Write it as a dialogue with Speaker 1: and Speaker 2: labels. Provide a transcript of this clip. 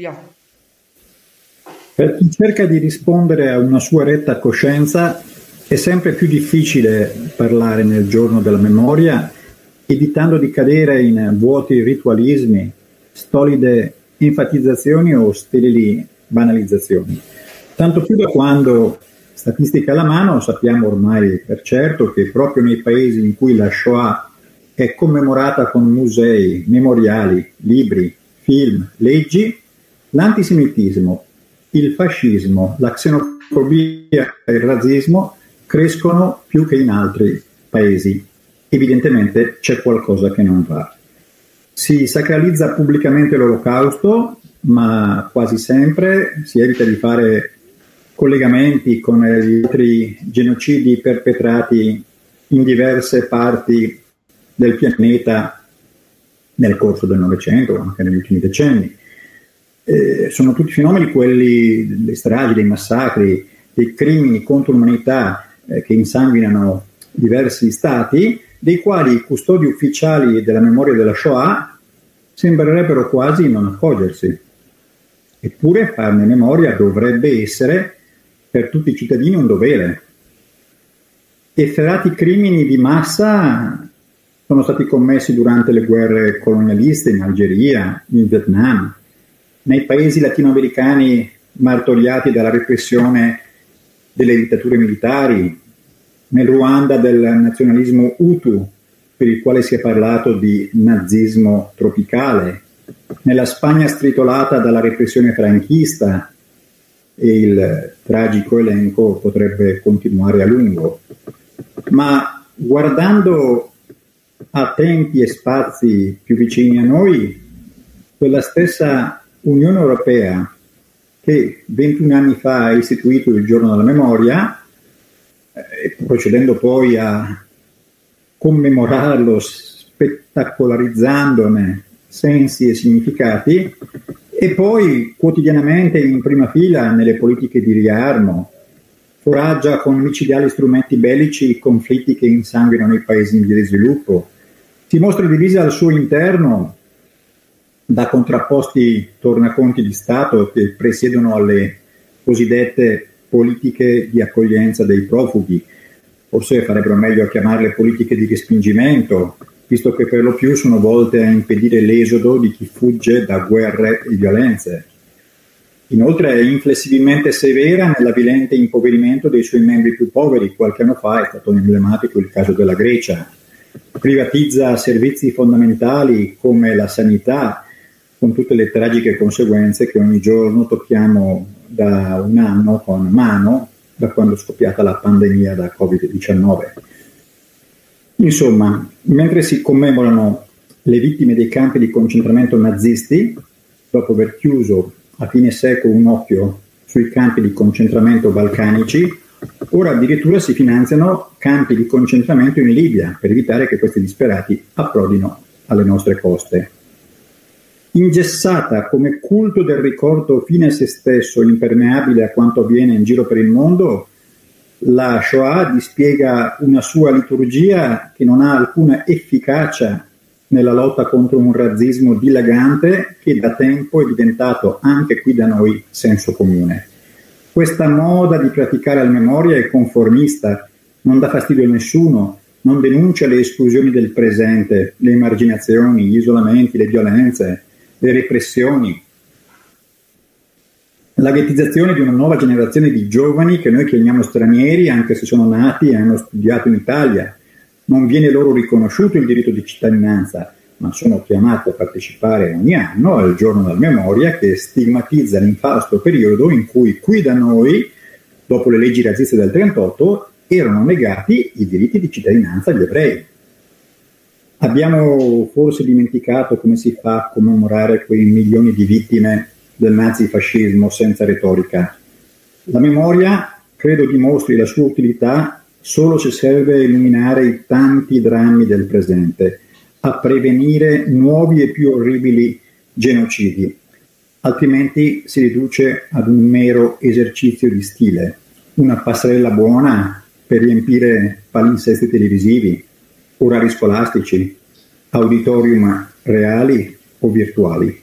Speaker 1: Via.
Speaker 2: Per chi cerca di rispondere a una sua retta coscienza è sempre più difficile parlare nel giorno della memoria, evitando di cadere in vuoti ritualismi, stolide enfatizzazioni o sterili banalizzazioni. Tanto più da quando, statistica alla mano, sappiamo ormai per certo che proprio nei paesi in cui la Shoah è commemorata con musei, memoriali, libri, film, leggi, l'antisemitismo, il fascismo, la xenofobia e il razzismo crescono più che in altri paesi. Evidentemente c'è qualcosa che non va. Si sacralizza pubblicamente l'Olocausto, ma quasi sempre si evita di fare collegamenti con gli altri genocidi perpetrati in diverse parti del pianeta nel corso del Novecento o anche negli ultimi decenni. Sono tutti fenomeni quelli delle stragi, dei massacri, dei crimini contro l'umanità che insanguinano diversi stati, dei quali i custodi ufficiali della memoria della Shoah sembrerebbero quasi non accorgersi. Eppure farne memoria dovrebbe essere per tutti i cittadini un dovere. Efferati crimini di massa sono stati commessi durante le guerre colonialiste in Algeria, in Vietnam, nei paesi latinoamericani martoriati dalla repressione delle dittature militari, nel Ruanda del nazionalismo Hutu, per il quale si è parlato di nazismo tropicale, nella Spagna stritolata dalla repressione franchista, e il tragico elenco potrebbe continuare a lungo. Ma guardando a tempi e spazi più vicini a noi, quella stessa Unione Europea che 21 anni fa ha istituito il Giorno della Memoria, procedendo poi a commemorarlo spettacolarizzandone sensi e significati, e poi quotidianamente in prima fila nelle politiche di riarmo, foraggia con micidiali strumenti bellici i conflitti che insanguinano i paesi in via di sviluppo, si mostra divisa al suo interno da contrapposti tornaconti di Stato che presiedono alle cosiddette politiche di accoglienza dei profughi. Forse farebbero meglio a chiamarle politiche di respingimento, visto che per lo più sono volte a impedire l'esodo di chi fugge da guerre e violenze. Inoltre è inflessibilmente severa nell'avvilente impoverimento dei suoi membri più poveri. Qualche anno fa è stato emblematico il caso della Grecia. Privatizza servizi fondamentali come la sanità, con tutte le tragiche conseguenze che ogni giorno tocchiamo da un anno con mano, da quando è scoppiata la pandemia da Covid-19. Insomma, mentre si commemorano le vittime dei campi di concentramento nazisti, dopo aver chiuso a fine secolo un occhio sui campi di concentramento balcanici, ora addirittura si finanziano campi di concentramento in Libia per evitare che questi disperati approdino alle nostre coste. Ingessata come culto del ricordo fine a se stesso, impermeabile a quanto avviene in giro per il mondo, la Shoah dispiega una sua liturgia che non ha alcuna efficacia nella lotta contro un razzismo dilagante che da tempo è diventato anche qui da noi senso comune. Questa moda di praticare la memoria è conformista, non dà fastidio a nessuno, non denuncia le esclusioni del presente, le emarginazioni, gli isolamenti, le violenze, le repressioni, la ghettizzazione di una nuova generazione di giovani che noi chiamiamo stranieri anche se sono nati e hanno studiato in Italia. Non viene loro riconosciuto il diritto di cittadinanza, ma sono chiamati a partecipare ogni anno al Giorno della Memoria, che stigmatizza l'infausto periodo in cui qui da noi, dopo le leggi razziste del 1938, erano negati i diritti di cittadinanza agli ebrei. Abbiamo forse dimenticato come si fa a commemorare quei milioni di vittime del nazifascismo senza retorica. La memoria credo dimostri la sua utilità solo se serve a illuminare i tanti drammi del presente, a prevenire nuovi e più orribili genocidi, altrimenti si riduce ad un mero esercizio di stile, una passerella buona per riempire palinsesti televisivi, orari scolastici, auditorium reali o virtuali.